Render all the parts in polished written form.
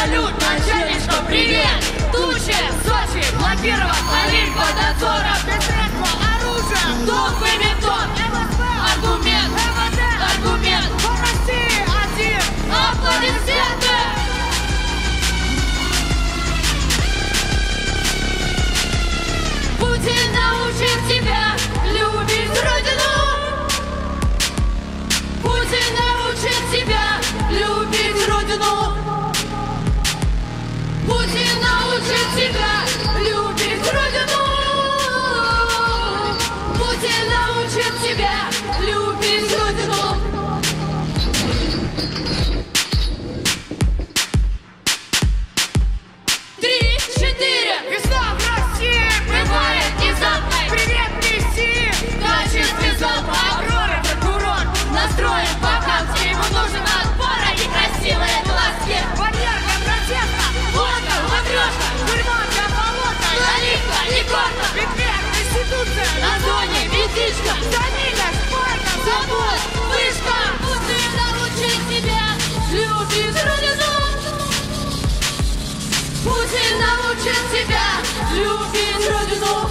салют, начальничку привет. Тучи, Сочи, блокирован, Олимп под надзором. Без средства, оружие, дом и бетон. Аргумент, аргумент. По России один. Аплодисменты. Путин научит тебя любить родину. Путин научит тебя любить родину. Путин научит тебя любить родину. Путин научит тебя любить родину. Три, четыре. Весна в России Бывает внезапной. привет нести. Качественный залп. Аврора, прокурор, Настроен по камне. Ему нужен отпор, а не красивые глазки. поддержка протеста, Водка, матрешка, тюрьма для болота, наливка и корка. ветвяк, институция, На зоне метичка. Даниля, спорта, Завод, вышка. Путин научит тебя любить родину. Путин научит тебя любить родину.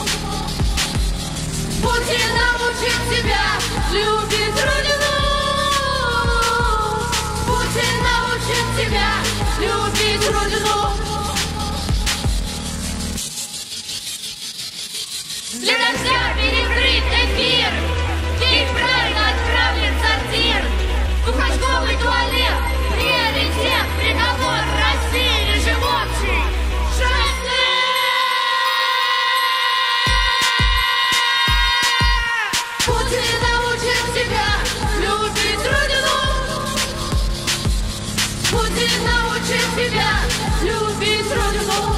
Путин научит тебя любить родину. Путин научит тебя любить родину. Для дождя перекрыт эфир. Ты правильно отправлен в сортир. Двухочковый туалет. Приоритет. Приговор России. Режим общий. Жестный. Путин научит тебя любить родину. Путин научит тебя любить родину.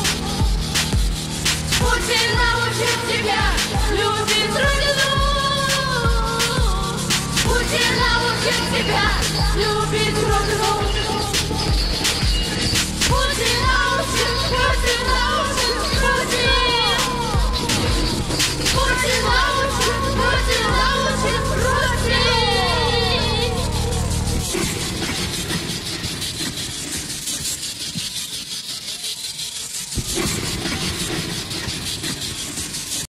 Путин научит тебя любить родину. Путин научит тебя любить родину.